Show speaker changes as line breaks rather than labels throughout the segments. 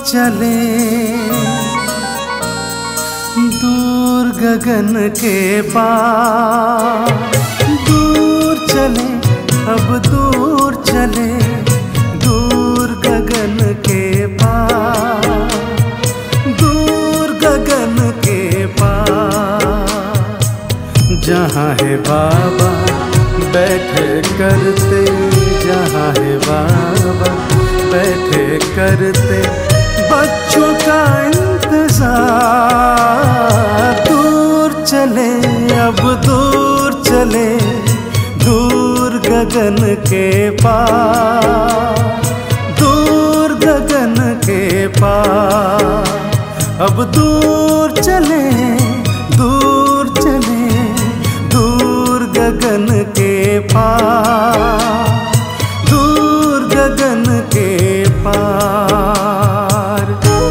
चले दूर गगन के पार, दूर चले अब दूर चले दूर गगन के पार, दूर गगन के पार। जहाँ है बाबा बैठे करते, जहाँ है बाबा बैठे करते बच्चों का इंतजार। दूर चले अब दूर चले दूर गगन के पार, दूर गगन के पार। अब दूर चले दूर चले दूर गगन के पार, दूर गगन के पार।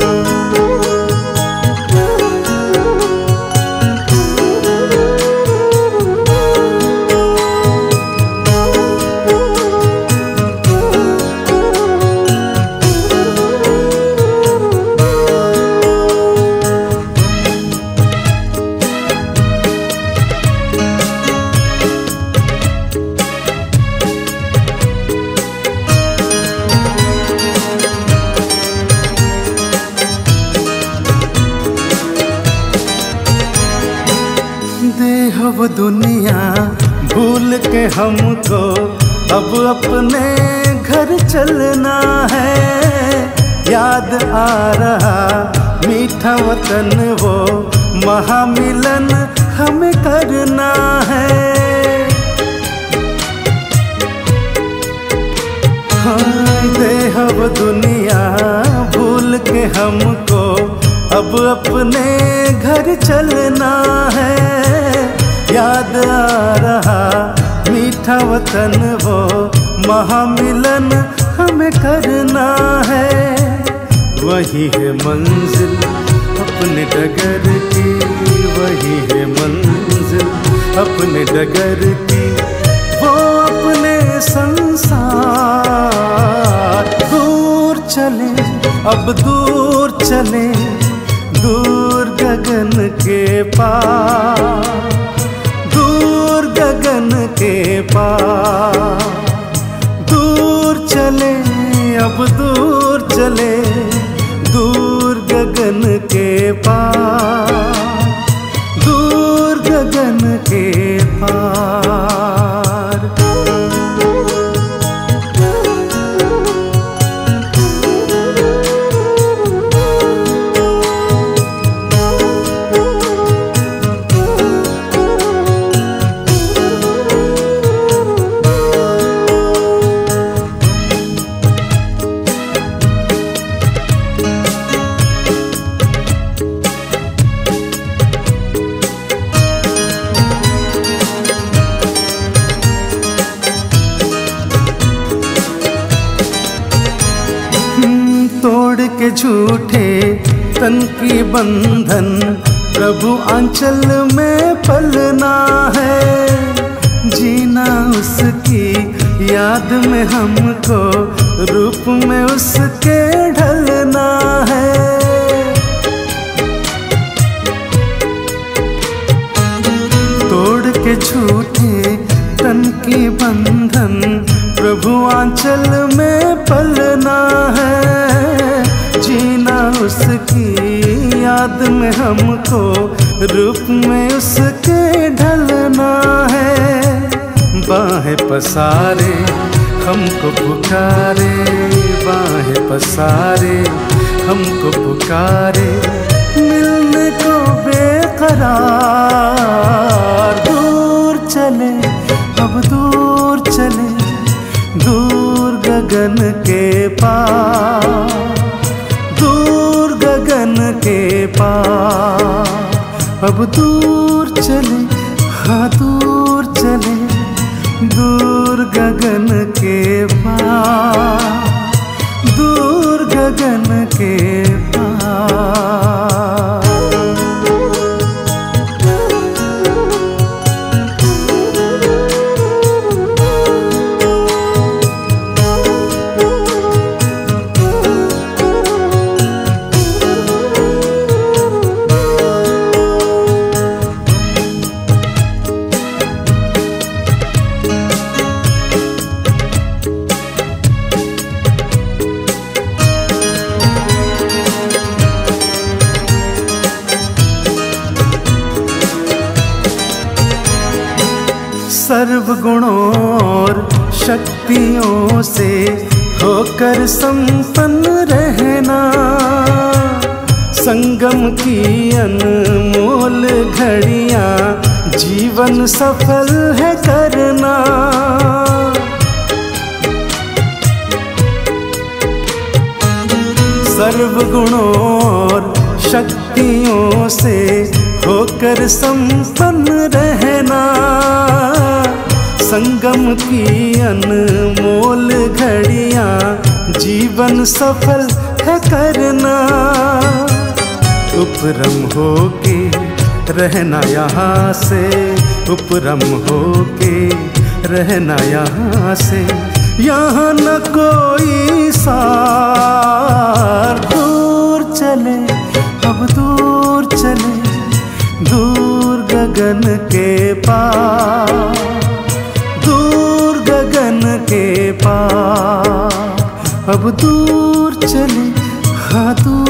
अब दुनिया भूल के हमको अब अपने घर चलना है। याद आ रहा मीठा वतन, वो महामिलन हमें करना है। हाँ देह अब दुनिया भूल के हमको अब अपने घर चलना है। याद आ रहा मीठा वतन, वो महामिलन हमें करना है। वही है मंजिल अपने डगर की, वही है मंजिल अपने डगर की, वो अपने संसार। दूर चले अब दूर चले दूर गगन के पार, दूर गगन के पार। दूर चले अब दूर चले दूर गगन के पार, दूर गगन के पार। तोड़ के झूठे तन की बंधन प्रभु आंचल में पलना है। जीना उसकी याद में हमको, रूप में उसके ढलना है। तोड़ के झूठे तन की बंधन प्रभु आंचल में पलना है। जीना उसकी याद में हमको, रूप में उसके ढलना है। बाहें पसारे हमको पुकारे, बाहें पसारे हमको पुकारे, मिलने को बेकरार। दूर चले अब दूर चले दूर गगन के पार, दूर गगन के पार। अब दूर चले हाँ दूर चले दूर गगन के पार, दूर गगन के पार। सर्व गुणों और शक्तियों से होकर संपन्न रहना, संगम की अनमोल घड़ियां जीवन सफल है करना। सर्व गुणों और शक्तियों से होकर संपन्न रहना, संगम की अनमोल घड़ियां जीवन सफल है करना। उपरम होके रहना यहाँ से, उपरम होके रहना यहाँ से, यहाँ न कोई सार। दूर चले अब दूर चले, दूर गगन के पार, दूर गगन के पार। अब दूर चले, हाँ दूर